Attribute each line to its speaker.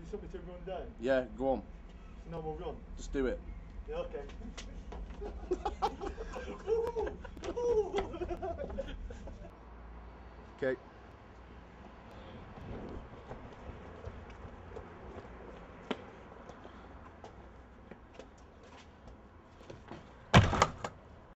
Speaker 1: you want me to run down?
Speaker 2: Yeah, go on.
Speaker 1: No, we'll run.
Speaker 2: Just do it.
Speaker 1: Yeah, okay.
Speaker 2: Okay.